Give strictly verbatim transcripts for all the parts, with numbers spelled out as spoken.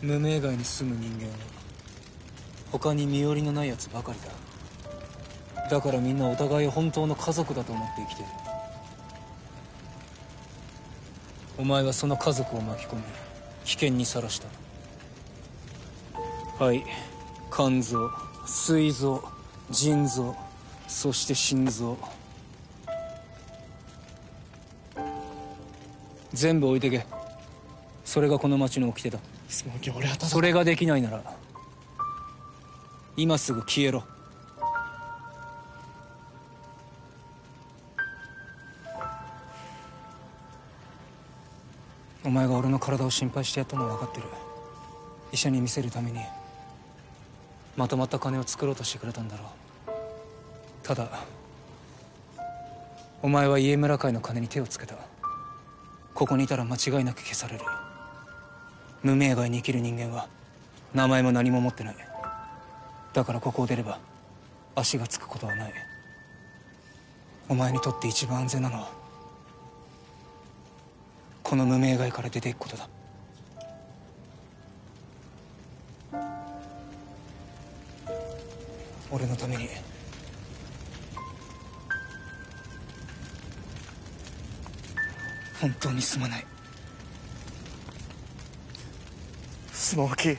無名街に住む人間は他に身寄りのないやつばかりだ。だからみんなお互いを本当の家族だと思って生きてる。お前はその家族を巻き込み危険にさらした。はい、肝臓、膵臓、腎臓、そして心臓、全部置いてけ。それがこの町の掟だ。 スモーキー、俺はただそれができないなら今すぐ消えろ。お前が俺の体を心配してやったのは分かってる。医者に見せるためにまとまった金を作ろうとしてくれたんだろう。ただお前は家村会の金に手をつけた。ここにいたら間違いなく消される。無名街に生きる人間は名前も何も持ってない。だからここを出れば足がつくことはない。お前にとって一番安全なのはこの無名街から出ていくことだ。俺のために本当にすまない。 スモーキー、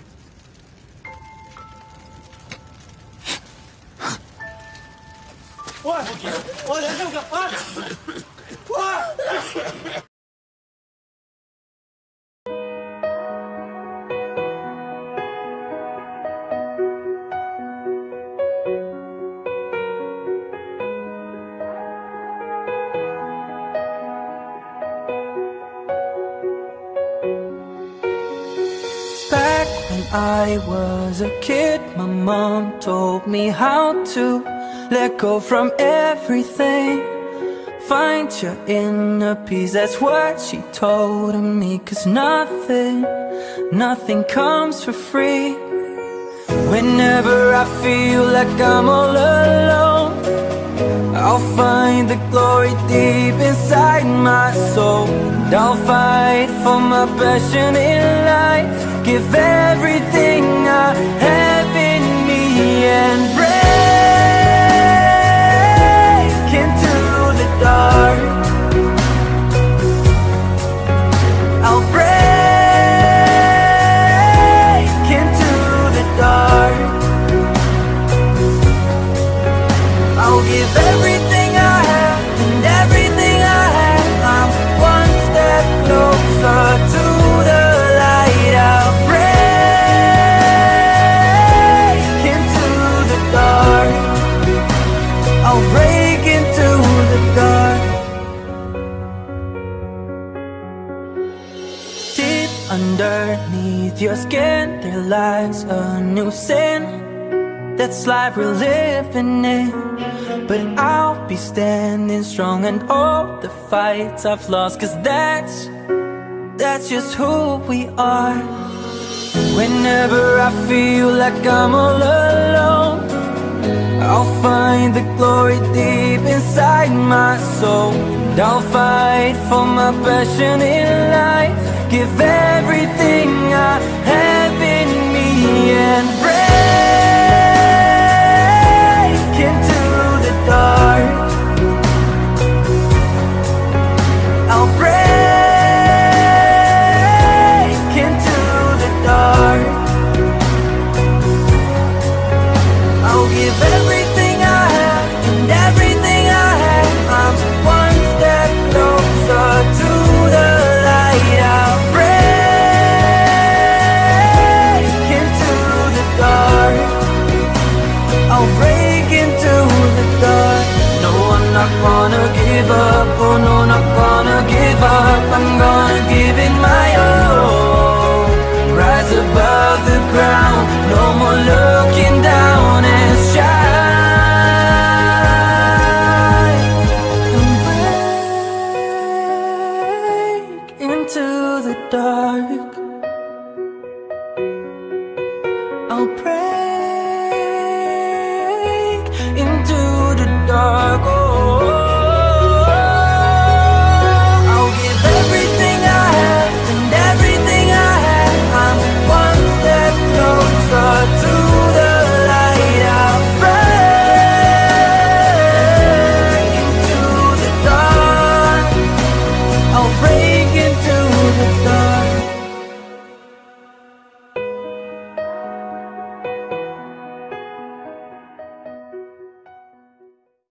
おいおい、大丈夫か。おいおい。 I was a kid, my mom told me how to let go from everything. Find your inner peace, that's what she told me. Cause nothing, nothing comes for free. Whenever I feel like I'm all alone, I'll find the glory deep inside my soul. And I'll fight for my passion in life. Give everything I have in me and break into the dark. I'll break into the dark. I'll give everything I have and everything I have. I'm one step closer to the light. I'll I'll break into the dark. Deep underneath your skin there lies a new sin. That's life we're living in. But I'll be standing strong and all the fights I've lost. Cause that's, that's just who we are. Whenever I feel like I'm all alone, I'll find the glory deep inside my soul. And I'll fight for my passion in life. Give everything I have in me and break into the dark. I'll break into the dark. I'll give everything I have and everything I have. I'm one step closer to the light. I'll break into the dark. I'll break into the dark. No, I'm not gonna give up. Oh no, not gonna give up. I'm gonna give it my all. Rise above the ground.